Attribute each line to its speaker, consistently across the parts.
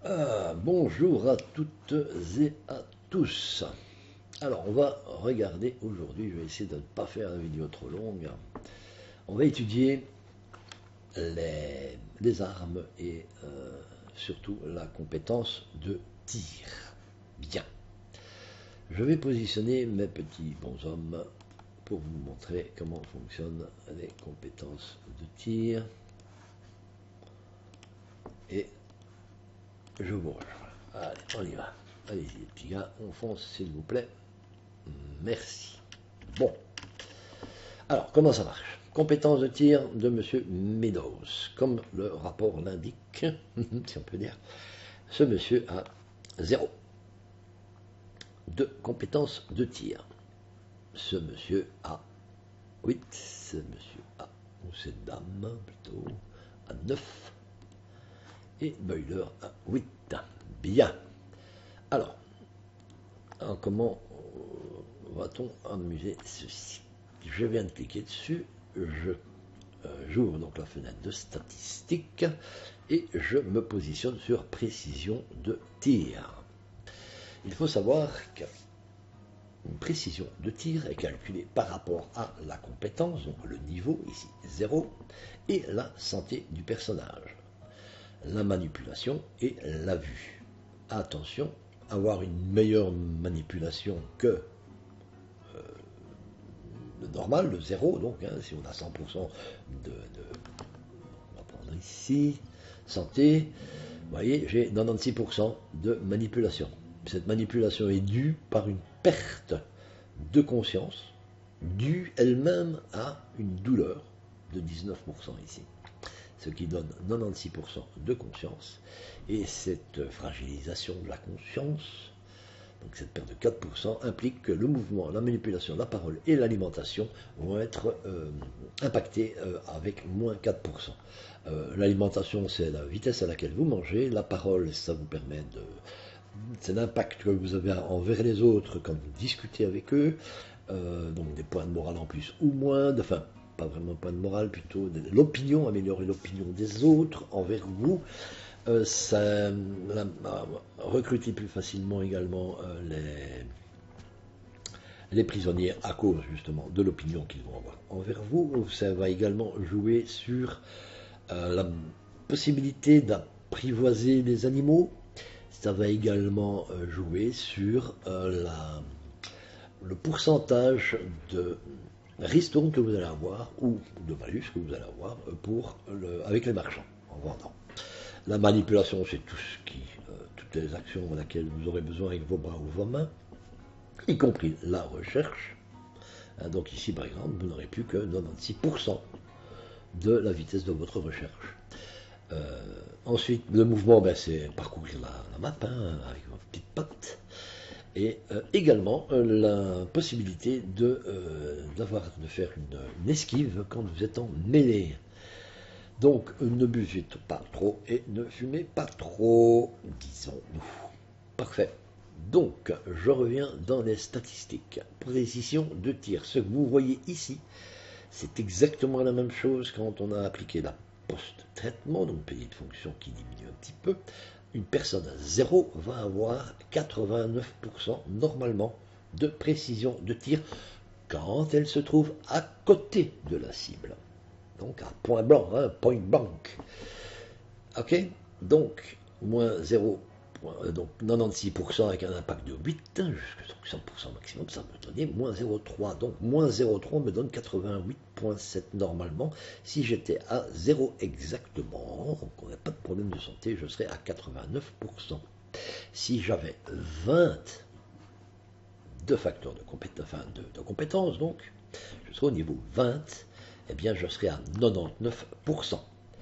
Speaker 1: Bonjour à toutes et à tous. Alors, on va regarder aujourd'hui, je vais essayer de ne pas faire une vidéo trop longue. On va étudier les armes et surtout la compétence de tir. Bien. Je vais positionner mes petits bonshommes pour vous montrer comment fonctionnent les compétences de tir. Et je vous rejoins. Allez, on y va. Allez-y, les petits gars, on fonce, s'il vous plaît. Merci. Bon. Alors, comment ça marche? Compétence de tir de monsieur Meadows. Comme le rapport l'indique, si on peut dire, ce monsieur a 0 de compétence de tir. Ce monsieur a 8. Ce monsieur a, ou cette dame plutôt, a 9. Et Boiler à 8. Bien. Alors, comment va-t-on amuser ceci? Je viens de cliquer dessus, j'ouvre donc la fenêtre de statistiques et je me positionne sur précision de tir. Il faut savoir qu'une précision de tir est calculée par rapport à la compétence, donc le niveau, ici 0, et la santé du personnage, la manipulation et la vue. Attention, avoir une meilleure manipulation que le normal, le 0, donc, si on a 100% on va prendre ici, santé, vous voyez, j'ai 96% de manipulation. Cette manipulation est due par une perte de conscience, due elle-même à une douleur de 19% ici. Ce qui donne 96% de conscience, et cette fragilisation de la conscience, donc cette perte de 4%, implique que le mouvement, la manipulation, la parole et l'alimentation vont être impactés avec moins 4%. L'alimentation, c'est la vitesse à laquelle vous mangez, la parole, ça vous permet de... c'est l'impact que vous avez envers les autres quand vous discutez avec eux, donc des points de morale en plus ou moins, enfin, pas vraiment point de morale, plutôt l'opinion, améliorer l'opinion des autres envers vous, ça recruter plus facilement également les prisonniers à cause justement de l'opinion qu'ils vont avoir envers vous. Ça va également jouer sur la possibilité d'apprivoiser les animaux. Ça va également jouer sur le pourcentage de ristournes que vous allez avoir ou de malus que vous allez avoir avec les marchands en vendant. La manipulation, c'est toutes les actions dans lesquelles vous aurez besoin avec vos bras ou vos mains, y compris la recherche. Donc ici, par exemple, vous n'aurez plus que 96% de la vitesse de votre recherche. Ensuite, le mouvement, c'est parcourir la map avec vos petites pattes. Et également la possibilité de faire une esquive quand vous êtes en mêlée. Donc ne buvez pas trop et ne fumez pas trop, disons-nous. Parfait. Donc je reviens dans les statistiques. Précision de tir. Ce que vous voyez ici, c'est exactement la même chose quand on a appliqué la post-traitement, donc payé de fonction qui diminue un petit peu. Une personne à 0 va avoir 89% normalement de précision de tir quand elle se trouve à côté de la cible. Donc à point blanc, point blank. Ok, donc moins 0, donc 96% avec un impact de 8, jusqu'à 100% maximum, ça me donnait moins 0,3. Donc moins 0,3 me donne 88,7 normalement. Si j'étais à 0 exactement, donc on n'a pas de problème de santé, je serais à 89%. Si j'avais 20 de facteurs de compétence, donc je serais au niveau 20, eh bien je serai à 99%.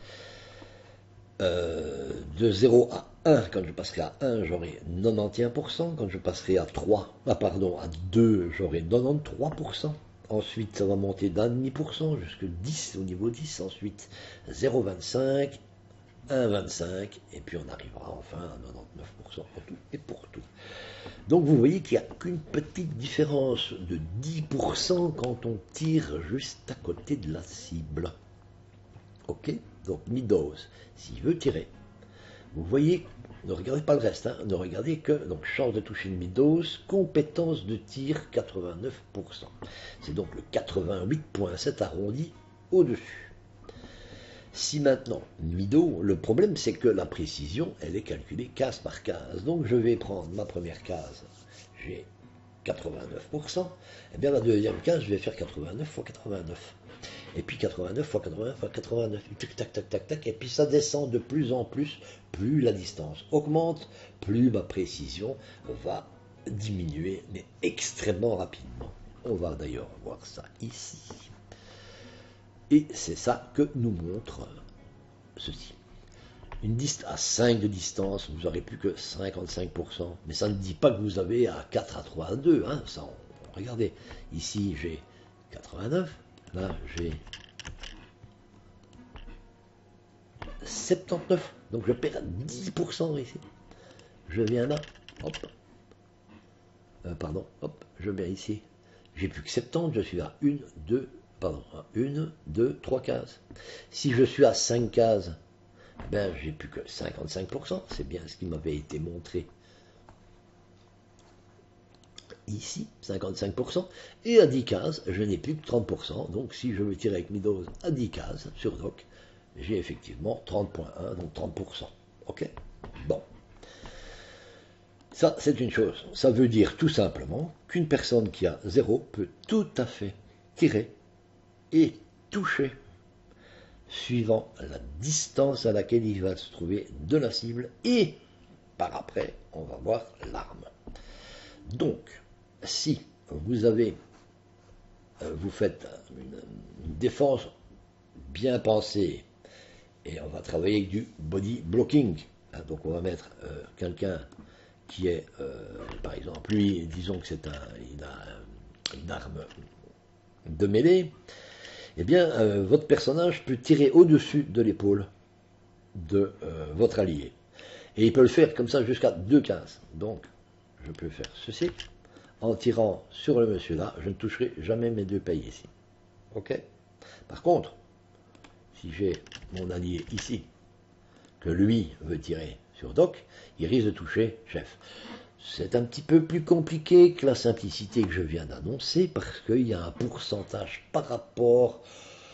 Speaker 1: De 0 à 1, quand je passerai à 1, j'aurai 91%. Quand je passerai à 3, à 2, j'aurai 93%. Ensuite, ça va monter d'1,5% jusqu'à 10 au niveau 10. Ensuite, 0,25, 1,25, et puis on arrivera enfin à 99% pour tout et pour tout. Donc vous voyez qu'il n'y a qu'une petite différence de 10% quand on tire juste à côté de la cible. Ok, donc Meadows, s'il veut tirer, vous voyez Ne regardez pas le reste, hein. Ne regardez que donc chance de toucher une demi-dose, compétence de tir 89%. C'est donc le 88,7 arrondi au-dessus. Si maintenant, mi-do, le problème c'est que la précision, elle est calculée case par case. Donc je vais prendre ma première case, j'ai 89%, et bien la deuxième case, je vais faire 89 fois 89. Et puis 89 fois 80 fois 89, tac, tac, tac, tac, tac, et puis ça descend de plus en plus, plus la distance augmente, plus ma précision va diminuer, mais extrêmement rapidement. On va d'ailleurs voir ça ici. Et c'est ça que nous montre ceci. Une distance à 5 de distance, vous n'aurez plus que 55%, mais ça ne dit pas que vous avez à 4 à 3 à 2, hein, ça, regardez, ici j'ai 89, là j'ai 79, donc je perds 10% ici. Je viens là, hop, hop, je viens ici. J'ai plus que 70, je suis à 1, 2, 3 cases. Si je suis à 5 cases, ben j'ai plus que 55%, c'est bien ce qui m'avait été montré ici, 55%, et à 10 cases, je n'ai plus que 30%, donc si je veux tirer avec mi-dose à 10 cases sur doc, j'ai effectivement 30.1, donc 30%. Ok? Bon. Ça, c'est une chose. Ça veut dire tout simplement qu'une personne qui a 0 peut tout à fait tirer et toucher suivant la distance à laquelle il va se trouver de la cible et par après, on va voir l'arme. Donc, si vous avez, vous faites une défense bien pensée et on va travailler avec du body blocking, donc on va mettre quelqu'un qui est, par exemple, lui, disons que c'est il a une arme de mêlée, eh bien, votre personnage peut tirer au-dessus de l'épaule de votre allié. Et il peut le faire comme ça jusqu'à 2 cases. Donc, je peux faire ceci. En tirant sur le monsieur là, je ne toucherai jamais mes 2 pailles ici. Ok? Par contre, si j'ai mon allié ici, que lui veut tirer sur Doc, il risque de toucher chef. C'est un petit peu plus compliqué que la simplicité que je viens d'annoncer parce qu'il y a un pourcentage par rapport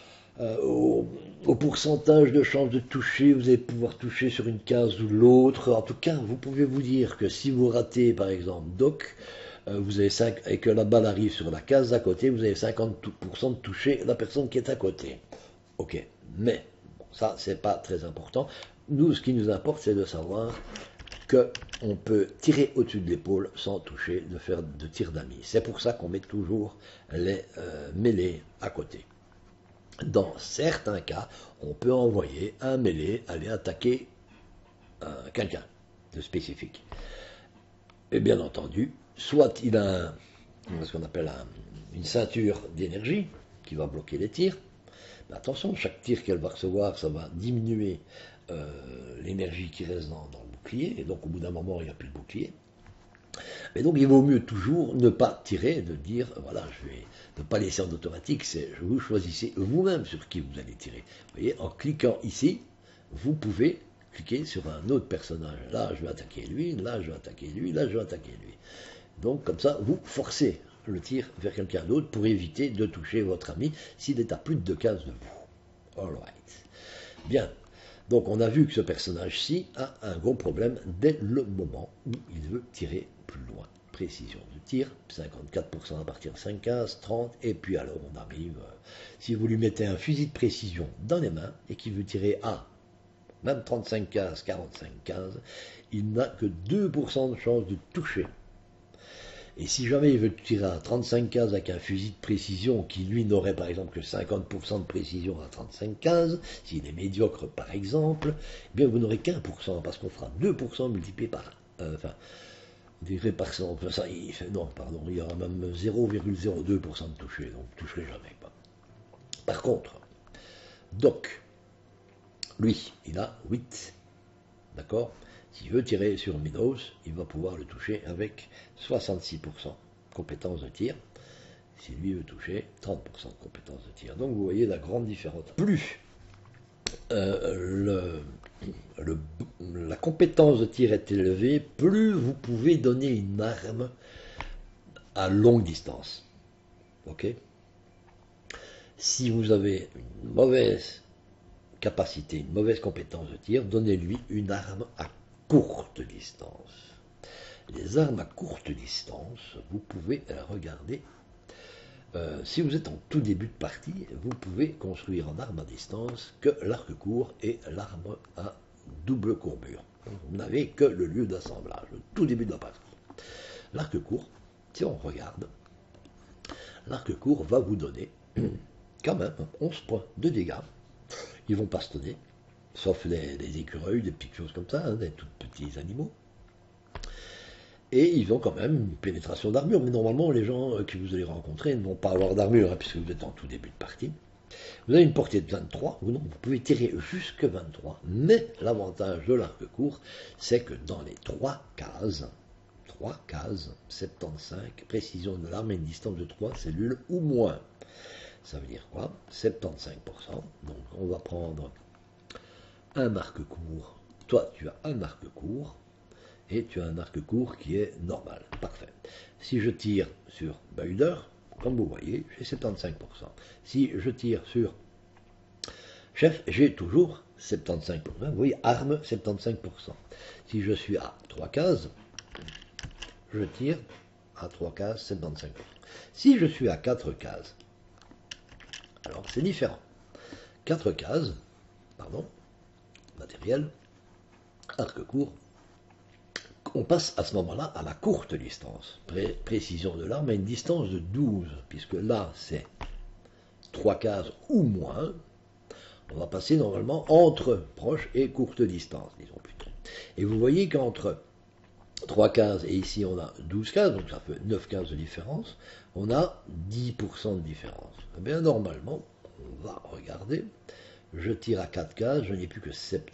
Speaker 1: au pourcentage de chances de toucher. Vous allez pouvoir toucher sur une case ou l'autre. En tout cas, vous pouvez vous dire que si vous ratez par exemple Doc, vous avez 5, et que la balle arrive sur la case d'à côté, vous avez 50% de toucher la personne qui est à côté. Ok, mais bon, ça c'est pas très important. Nous, ce qui nous importe, c'est de savoir qu'on peut tirer au-dessus de l'épaule sans toucher, de faire de tir d'amis. C'est pour ça qu'on met toujours les mêlées à côté. Dans certains cas, on peut envoyer un mêlé aller attaquer quelqu'un de spécifique. Et bien entendu, soit il a ce qu'on appelle une ceinture d'énergie qui va bloquer les tirs. Mais attention, chaque tir qu'elle va recevoir, ça va diminuer l'énergie qui reste dans le bouclier, et donc au bout d'un moment, il n'y a plus de bouclier. Mais donc il vaut mieux toujours ne pas tirer, de dire, voilà, je vais ne pas laisser en automatique, c'est vous choisissez vous-même sur qui vous allez tirer. Vous voyez, en cliquant ici, vous pouvez cliquer sur un autre personnage. Là, je vais attaquer lui, là, je vais attaquer lui, là, je vais attaquer lui. Donc comme ça, vous forcez le tir vers quelqu'un d'autre pour éviter de toucher votre ami s'il est à plus de 2 cases de vous. Alright. Bien. Donc on a vu que ce personnage-ci a un gros problème dès le moment où il veut tirer plus loin. Précision de tir, 54% à partir de 5 cases, 30, et puis alors on arrive, si vous lui mettez un fusil de précision dans les mains et qu'il veut tirer à même 35 cases, 45 cases, il n'a que 2% de chance de toucher. Et si jamais il veut tirer à 35 cases avec un fusil de précision qui lui n'aurait par exemple que 50% de précision à 35 cases, s'il est médiocre par exemple, eh bien vous n'aurez qu'1% parce qu'on fera 2% multiplié par divisé par 100. Ça, non, pardon, il y aura même 0,02% de toucher, donc vous ne toucherez jamais. Par contre, Doc, lui, il a 8. D'accord? S'il veut tirer sur Minos, il va pouvoir le toucher avec 66% compétence de tir. Si lui veut toucher, 30% de compétence de tir. Donc vous voyez la grande différence. Plus la compétence de tir est élevée, plus vous pouvez donner une arme à longue distance. Ok? Si vous avez une mauvaise capacité, une mauvaise compétence de tir, donnez-lui une arme à courte distance. Les armes à courte distance, vous pouvez regarder. Si vous êtes en tout début de partie, vous pouvez construire en arme à distance que l'arc court et l'arme à double courbure. Vous n'avez que le lieu d'assemblage, au tout début de la partie. L'arc court, si on regarde, l'arc court va vous donner quand même 11 points de dégâts. Ils vont bastonner, sauf les écureuils, des petites choses comme ça, hein, des tout petits animaux. Et ils ont quand même une pénétration d'armure. Mais normalement, les gens que vous allez rencontrer ne vont pas avoir d'armure, hein, puisque vous êtes en tout début de partie. Vous avez une portée de 23, ou non, vous pouvez tirer jusque 23. Mais l'avantage de l'arc court, c'est que dans les 3 cases, 75, précision de l'arme et une distance de 3 cellules ou moins. Ça veut dire quoi? 75%. Donc on va prendre un arc court. Toi, tu as un arc court. Et tu as un arc court qui est normal. Parfait. Si je tire sur Bauder, comme vous voyez, j'ai 75%. Si je tire sur Chef, j'ai toujours 75%. Vous voyez, arme, 75%. Si je suis à 3 cases, je tire à 3 cases, 75%. Si je suis à 4 cases, alors c'est différent. 4 cases, pardon, matériel, arc court, on passe à ce moment-là à la courte distance. Précision de l'arme à une distance de 12, puisque là c'est 3 cases ou moins. On va passer normalement entre proche et courte distance, disons plutôt. Et vous voyez qu'entre 3 cases et ici on a 12 cases, donc ça fait 9 cases de différence, on a 10% de différence. Eh bien normalement, on va regarder, je tire à 4 cases, je n'ai plus que 74%.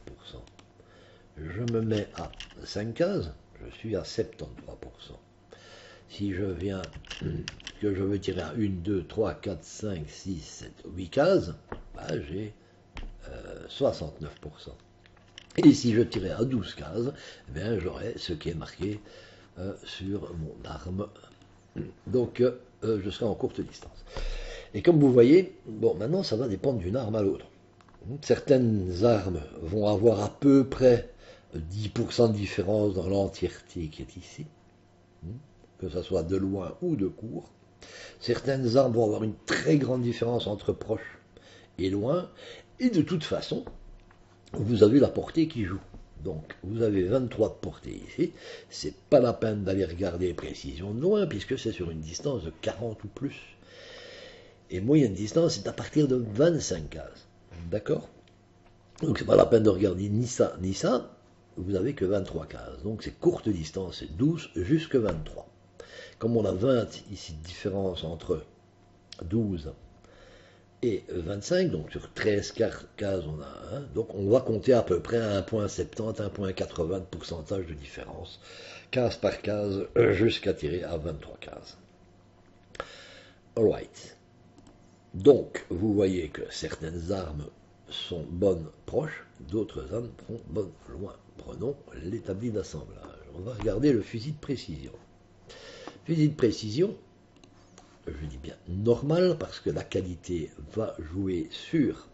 Speaker 1: Je me mets à 5 cases, je suis à 73%. Si je viens, que je veux tirer à 1, 2, 3, 4, 5, 6, 7, 8 cases, bah, j'ai 69%. Et si je tirais à 12 cases, eh j'aurai ce qui est marqué sur mon arme. Donc je serai en courte distance. Et comme vous voyez, bon, maintenant ça va dépendre d'une arme à l'autre. Certaines armes vont avoir à peu près 10% de différence dans l'entièreté qui est ici, que ce soit de loin ou de court. Certaines armes vont avoir une très grande différence entre proche et loin, et de toute façon, vous avez la portée qui joue. Donc, vous avez 23 de portée ici, c'est pas la peine d'aller regarder précision de loin, puisque c'est sur une distance de 40 ou plus. Et moyenne distance, c'est à partir de 25 cases. D'accord? Donc, c'est pas la peine de regarder ni ça, ni ça. Vous avez que 23 cases. Donc c'est courte distance, c'est 12 jusque 23. Comme on a 20 ici de différence entre 12 et 25, donc sur 13 cases on a 1, donc on va compter à peu près à 1,70, 1,80 de pourcentage de différence, case par case, jusqu'à tirer à 23 cases. Alright. Donc vous voyez que certaines armes sont bonnes proches, d'autres armes sont bonnes loin. Prenons l'établi d'assemblage. On va regarder le fusil de précision. Fusil de précision, je dis bien normal, parce que la qualité va jouer sur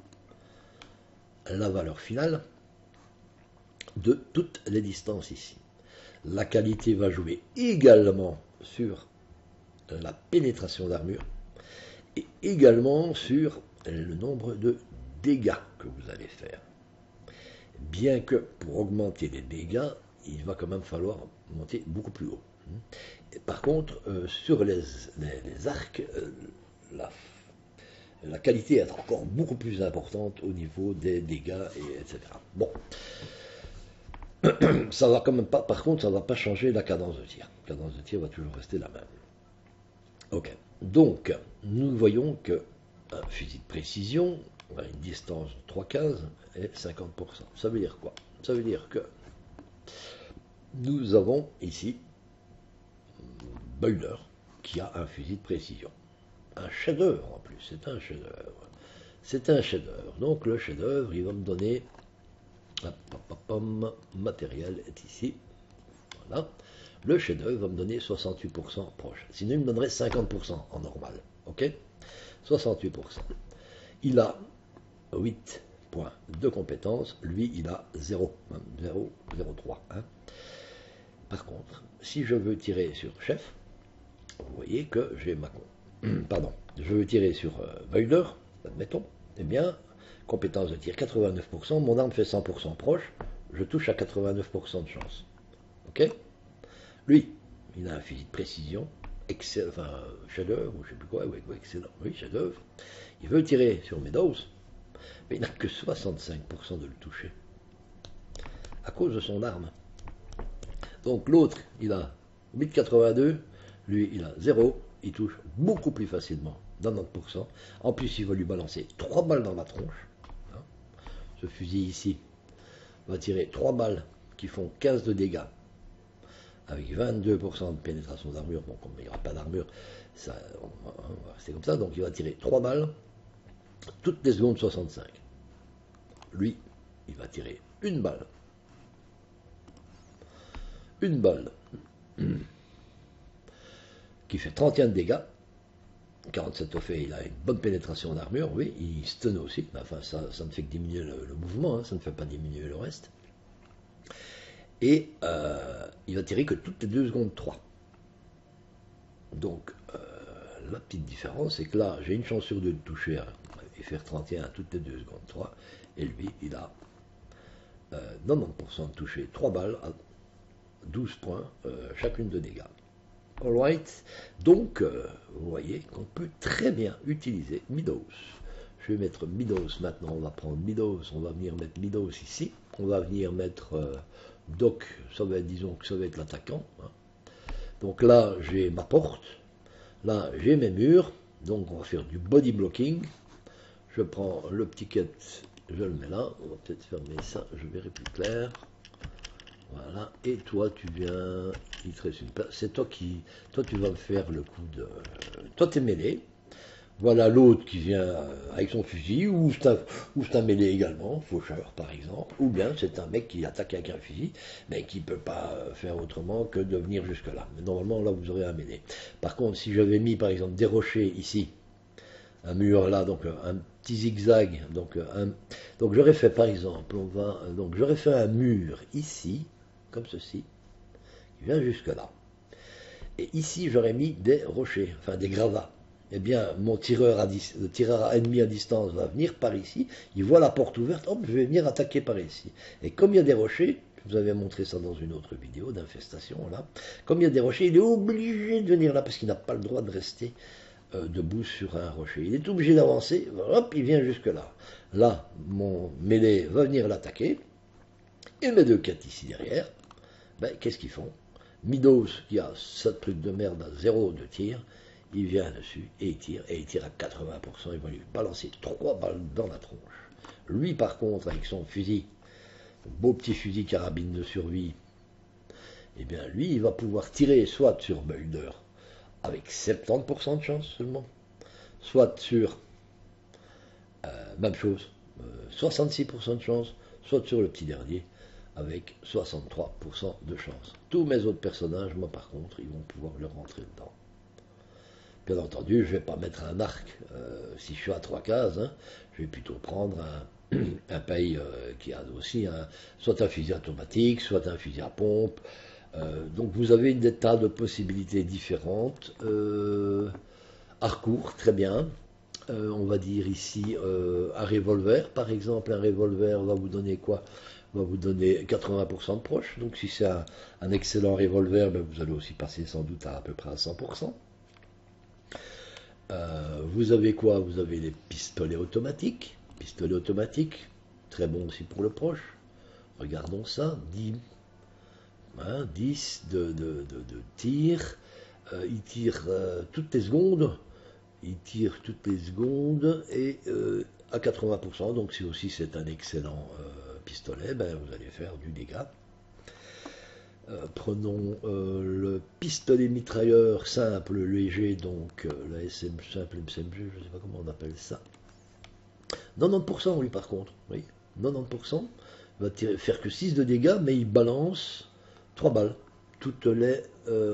Speaker 1: la valeur finale de toutes les distances ici. La qualité va jouer également sur la pénétration d'armure et également sur le nombre de dégâts que vous allez faire. Bien que pour augmenter les dégâts, il va quand même falloir monter beaucoup plus haut. Et par contre, sur les arcs, la qualité est encore beaucoup plus importante au niveau des dégâts, etc. Bon, ça va quand même pas. Par contre, ça ne va pas changer la cadence de tir. La cadence de tir va toujours rester la même. Ok. Donc, nous voyons que un fusil de précision à une distance de 3 cases est 50%. Ça veut dire quoi? Ça veut dire que nous avons ici Bauder qui a un fusil de précision. Un chef-d'œuvre en plus, c'est un chef-d'œuvre. C'est un chef-d'œuvre. Donc le chef-d'œuvre, il va me donner homme matériel est ici. Voilà. Le chef-d'œuvre va me donner 68% proche. Sinon, il me donnerait 50% en normal. Ok? 68%. Il a 8 points de compétence. Lui, il a 0. 0, 0,3. Hein. Par contre, si je veux tirer sur chef, vous voyez que j'ai ma... Pardon. Je veux tirer sur Boiler, admettons. Eh bien, compétence de tir 89%. Mon arme fait 100% proche. Je touche à 89% de chance. Ok? Lui, il a un fusil de précision, enfin, chef-d'œuvre, ou je ne sais plus quoi, ouais, excellent, oui, chef-d'œuvre. Il veut tirer sur Meadows, mais il n'a que 65% de le toucher, à cause de son arme. Donc l'autre, il a 1082, lui, il a 0, il touche beaucoup plus facilement, 90%. En plus, il va lui balancer 3 balles dans la tronche. Hein. Ce fusil ici va tirer 3 balles qui font 15 de dégâts, avec 22% de pénétration d'armure. Bon, comme il n'y aura pas d'armure, on va rester comme ça. Donc il va tirer 3 balles, toutes les secondes 65. Lui, il va tirer une balle. Une balle qui fait 31 de dégâts. 47 au fait, il a une bonne pénétration d'armure, oui, il stun aussi. Enfin, ça ne fait que diminuer le mouvement, hein, ça ne fait pas diminuer le reste. Et il va tirer que toutes les 2 secondes 3. Donc, la petite différence, c'est que là, j'ai une chance sur 2 de toucher et faire 31 à toutes les 2 secondes 3. Et lui, il a 90% de toucher 3 balles à 12 points chacune de dégâts. Alright, donc, vous voyez qu'on peut très bien utiliser Meadows. Je vais mettre Meadows maintenant, on va prendre Meadows, on va venir mettre Meadows ici. On va venir mettre Doc, ça va être, disons que ça va être l'attaquant. Hein. Donc là, j'ai ma porte. Là, j'ai mes murs. Donc, on va faire du body blocking. Je prends le petit cut, je le mets là. On va peut-être fermer ça, je verrai plus clair. Voilà. Et toi, tu viens... Il te reste une place. C'est toi qui... Toi, tu vas me faire le coup de... Toi, t'es mêlé. Voilà l'autre qui vient avec son fusil, ou c'est un mêlé également, faucheur par exemple, ou bien c'est un mec qui attaque avec un fusil, mais qui ne peut pas faire autrement que de venir jusque-là. Mais normalement, là, vous aurez un mêlé. Par contre, si j'avais mis par exemple des rochers ici, un mur là, donc un petit zigzag, donc j'aurais fait par exemple, donc j'aurais fait un mur ici, comme ceci, qui vient jusque-là. Et ici, j'aurais mis des rochers, enfin des gravats. Eh bien, mon le tireur ennemi à distance va venir par ici, il voit la porte ouverte, hop, je vais venir attaquer par ici. Et comme il y a des rochers, je vous avais montré ça dans une autre vidéo d'infestation, là, comme il y a des rochers, il est obligé de venir là, parce qu'il n'a pas le droit de rester debout sur un rocher. Il est obligé d'avancer, hop, il vient jusque là. Là, mon mêlé va venir l'attaquer, et mes 2 quêtes ici derrière, ben, qu'est-ce qu'ils font? Meadows, qui a ce truc de merde à 0 de tir, il vient dessus et il tire à 80%, il va lui balancer 3 balles dans la tronche. Lui par contre, avec son fusil, beau petit fusil carabine de survie, eh bien lui il va pouvoir tirer soit sur Boulder avec 70% de chance seulement, soit sur, même chose, 66% de chance, soit sur le petit dernier avec 63% de chance. Tous mes autres personnages, moi par contre, ils vont pouvoir leur rentrer dedans. Bien entendu, je ne vais pas mettre un arc si je suis à 3 cases, hein, je vais plutôt prendre un paille qui a aussi soit un fusil automatique, soit un fusil à pompe. Donc vous avez des tas de possibilités différentes. Harcourt, très bien. On va dire ici un revolver, par exemple. Un revolver va vous donner quoi? Va vous donner 80% de proche. Donc si c'est un excellent revolver, ben, vous allez aussi passer sans doute à peu près à 100%. Vous avez quoi? Vous avez les pistolets automatiques. Pistolets automatiques, très bon aussi pour le proche. Regardons ça, 10 de tir. Il tire toutes les secondes. Il tire toutes les secondes et à 80%. Donc si aussi c'est un excellent pistolet, ben, vous allez faire du dégât. Prenons le pistolet mitrailleur simple, léger, donc la SM simple MCMG, je ne sais pas comment on appelle ça. 90% lui par contre, oui, 90%, va faire que 6 de dégâts, mais il balance 3 balles. Toutes les...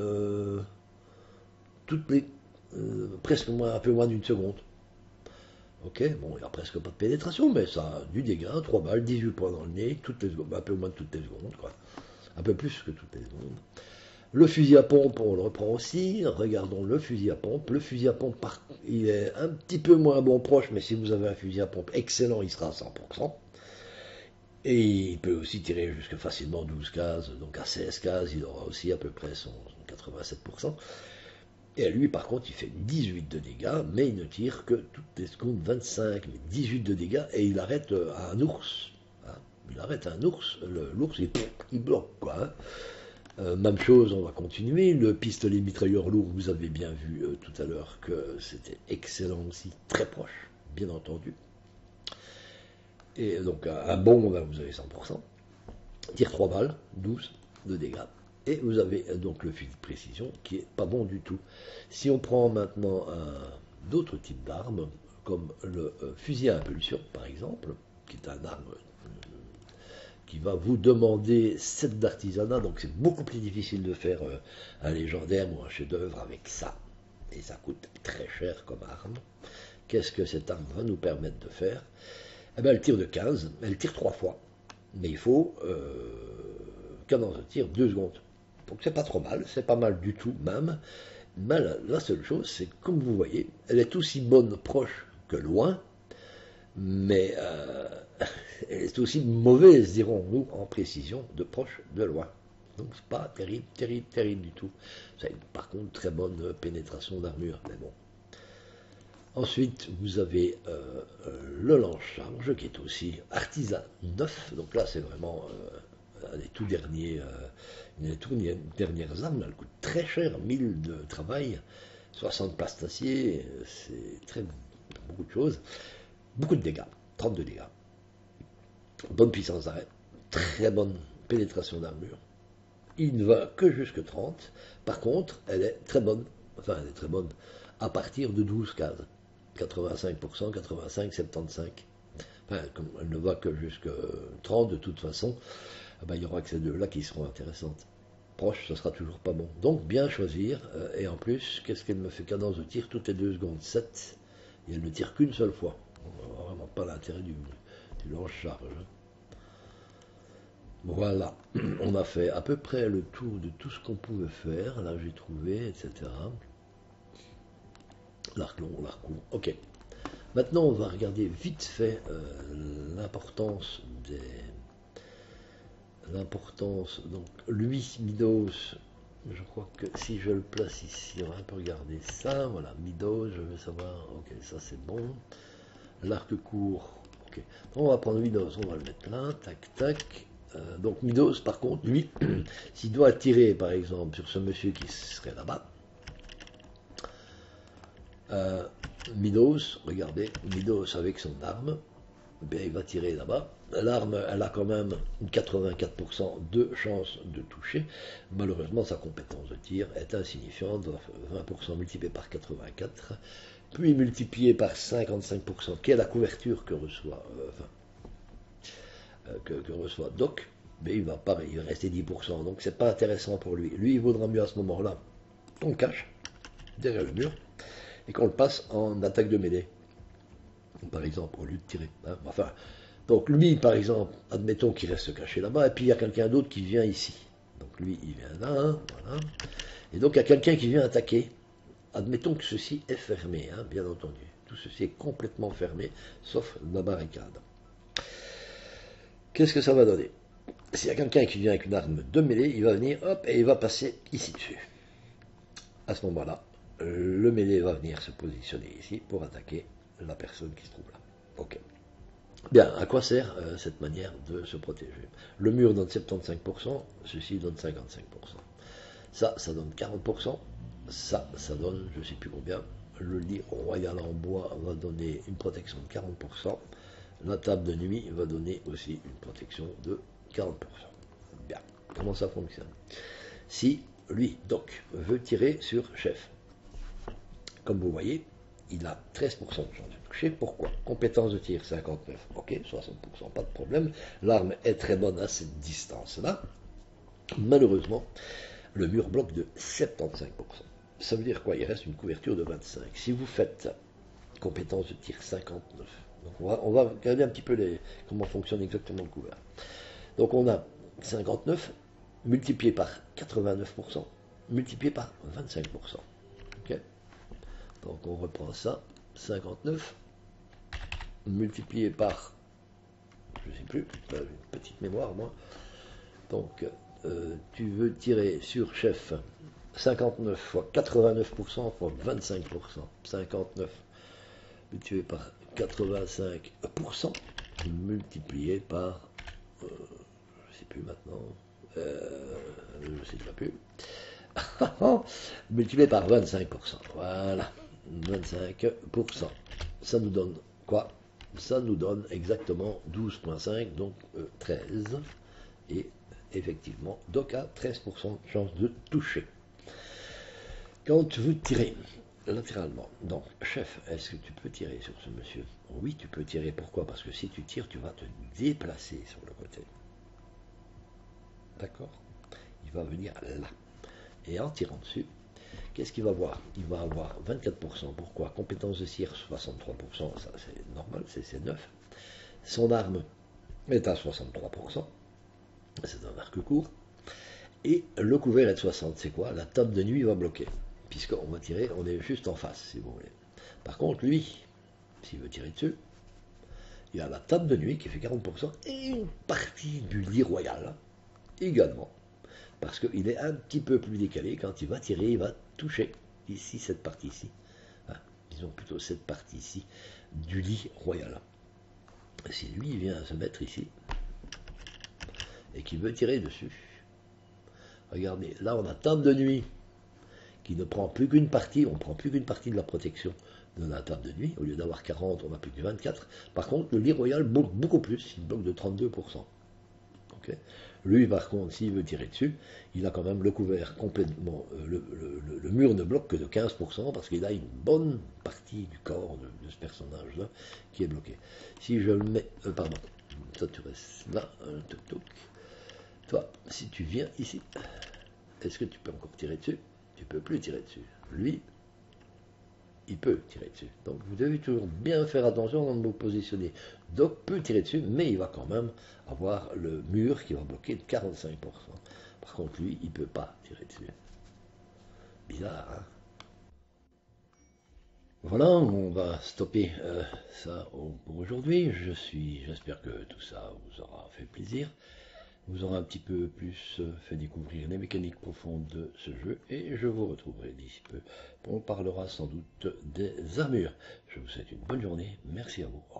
Speaker 1: presque un peu moins d'une seconde. Ok, bon, il n'y a presque pas de pénétration, mais ça a du dégât, 3 balles, 18 points dans le nez, toutes les secondes, un peu moins de toutes les secondes, quoi. Un peu plus que toutes les secondes. Le fusil à pompe, on le reprend aussi. Regardons le fusil à pompe. Le fusil à pompe, il est un petit peu moins bon proche, mais si vous avez un fusil à pompe excellent, il sera à 100%. Et il peut aussi tirer jusque facilement 12 cases, donc à 16 cases, il aura aussi à peu près son 87%. Et lui, par contre, il fait 18 de dégâts, mais il ne tire que toutes les secondes 25, mais 18 de dégâts, et il arrête à un ours. Hein. Il arrête à un ours, l'ours, il bloque, quoi. Hein. Même chose, on va continuer. Le pistolet mitrailleur lourd, vous avez bien vu tout à l'heure que c'était excellent aussi, très proche, bien entendu. Et donc, un bon, ben, vous avez 100%. Tire 3 balles, 12 de dégâts. Et vous avez donc le fusil de précision qui est pas bon du tout. Si on prend maintenant d'autres types d'armes, comme le fusil à impulsion par exemple, qui est un arme qui va vous demander 7 d'artisanat, donc c'est beaucoup plus difficile de faire un légendaire ou un chef-d'œuvre avec ça. Et ça coûte très cher comme arme. Qu'est-ce que cette arme va nous permettre de faire? Eh bien, elle tire de 15, elle tire 3 fois. Mais il faut cadence de tir 2 secondes. Donc c'est pas trop mal, c'est pas mal du tout même. Mais la seule chose, c'est que comme vous voyez, elle est aussi bonne proche que loin, mais elle est aussi mauvaise, dirons-nous, en précision, de proche, de loin. Donc c'est pas terrible, terrible, terrible du tout. Ça a par contre très bonne pénétration d'armure, mais bon. Ensuite, vous avez le lance-charge qui est aussi artisan 9. Donc là, c'est vraiment un des tout derniers, une des toutes dernières armes. Elle coûte très cher, 1000 de travail, 60 places d'acier, c'est très beaucoup de choses. Beaucoup de dégâts, 32 dégâts. Bonne puissance d'arrêt, très bonne pénétration d'armure. Il ne va que jusque 30. Par contre, elle est très bonne, enfin elle est très bonne, à partir de 12 cases. 85%, 85, 75. Enfin, comme elle ne va que jusqu'à 30 de toute façon, ben, il n'y aura que ces deux-là qui seront intéressantes. Proche, ce sera toujours pas bon. Donc bien choisir, et en plus, qu'est-ce qu'elle me fait cadence de tir toutes les 2 secondes 7, et elle ne tire qu'une seule fois. On n'a vraiment pas l'intérêt du lance-charge. Voilà, on a fait à peu près le tour de tout ce qu'on pouvait faire, là j'ai trouvé, etc. L'arc long, l'arc court, ok. Maintenant, on va regarder vite fait l'importance des... L'importance, donc, lui, Midos, je crois que si je le place ici, on va un peu regarder ça, voilà, Midos, je veux savoir, ok, ça c'est bon. L'arc court, ok. Donc, on va prendre Midos, on va le mettre là, tac, tac. Donc Midos, par contre, lui, s'il doit tirer, par exemple, sur ce monsieur qui serait là-bas, Midos, regardez, Midos avec son arme, bien, il va tirer là-bas. L'arme, elle a quand même une 84% de chance de toucher. Malheureusement, sa compétence de tir est insignifiante, 20% multiplié par 84, puis multiplié par 55%, qui est la couverture que reçoit, que reçoit Doc. Mais il va pareil, il va rester 10%, donc c'est pas intéressant pour lui. Lui, il vaudra mieux à ce moment-là qu'on le cache derrière le mur et qu'on le passe en attaque de mêlée, par exemple, au lieu de tirer. Hein. Enfin, donc lui, par exemple, admettons qu'il reste caché là-bas, et puis il y a quelqu'un d'autre qui vient ici. Donc lui, il vient là, hein, voilà. Et donc il y a quelqu'un qui vient attaquer. Admettons que ceci est fermé, hein, bien entendu. Tout ceci est complètement fermé, sauf la barricade. Qu'est-ce que ça va donner? S'il y a quelqu'un qui vient avec une arme de mêlée, il va venir, hop, et il va passer ici dessus. À ce moment-là, le mêlée va venir se positionner ici pour attaquer la personne qui se trouve là. Ok. Bien, à quoi sert cette manière de se protéger? Le mur donne 75%, ceci donne 55%. Ça donne 40%. Ça donne, je ne sais plus combien. Le lit royal en bois va donner une protection de 40%. La table de nuit va donner aussi une protection de 40%. Bien, comment ça fonctionne? Si lui, Doc, veut tirer sur chef, comme vous voyez, il a 13% de chance de toucher. Pourquoi? Compétence de tir 59, ok, 60%, pas de problème. L'arme est très bonne à cette distance-là. Malheureusement, le mur bloque de 75%. Ça veut dire quoi? Il reste une couverture de 25. Si vous faites compétence de tir 59, donc on va regarder un petit peu comment fonctionne exactement le couvert. Donc on a 59 multiplié par 89%, multiplié par 25%. Okay, donc on reprend ça, 59 multiplié par, je ne sais plus, une petite mémoire moi. Donc tu veux tirer sur chef 59 fois 89% fois 25%. 59 multiplié par 85% multiplié par, je ne sais plus maintenant, je ne sais pas plus, multiplié par 25%. Voilà, 25%. Ça nous donne quoi? Ça nous donne exactement 12,5, donc 13. Et effectivement, Doc a 13% de chance de toucher. Quand vous tirez latéralement, donc chef, est-ce que tu peux tirer sur ce monsieur? Oui, tu peux tirer. Pourquoi? Parce que si tu tires, tu vas te déplacer sur le côté. D'accord? Il va venir là. Et en tirant dessus, qu'est-ce qu'il va avoir? Il va avoir 24%. Pourquoi? Compétence de tir 63%, ça c'est normal, c'est 9. Son arme est à 63%. C'est un arc court. Et le couvert est de 60. C'est quoi? La table de nuit va bloquer. Puisqu'on va tirer, on est juste en face, si vous voulez. Par contre, lui, s'il veut tirer dessus, il a la table de nuit qui fait 40% et une partie du lit royal également. Parce qu'il est un petit peu plus décalé. Quand il va tirer, il va toucher ici, cette partie ici. Enfin, disons plutôt cette partie ici du lit royal. Si lui il vient se mettre ici et qu'il veut tirer dessus, regardez, là on a table de nuit qui ne prend plus qu'une partie, on ne prend plus qu'une partie de la protection de la table de nuit. Au lieu d'avoir 40, on n'a plus que 24. Par contre, le lit royal bloque beaucoup plus, il bloque de 32%. Okay. Lui, par contre, s'il veut tirer dessus, il a quand même le couvert complètement. Le mur ne bloque que de 15% parce qu'il a une bonne partie du corps de ce personnage-là qui est bloqué. Si je le mets. Pardon, toi tu restes là, toc toc. Toi, si tu viens ici, est-ce que tu peux encore tirer dessus? Tu ne peux plus tirer dessus. Lui, il peut tirer dessus. Donc vous devez toujours bien faire attention dans vous positionner. Doc peut tirer dessus, mais il va quand même avoir le mur qui va bloquer de 45%. Par contre, lui, il ne peut pas tirer dessus. Bizarre, hein? Voilà, on va stopper ça pour aujourd'hui. J'espère que tout ça vous aura fait plaisir, vous aura un petit peu plus fait découvrir les mécaniques profondes de ce jeu, et je vous retrouverai d'ici peu. On parlera sans doute des armures. Je vous souhaite une bonne journée. Merci à vous.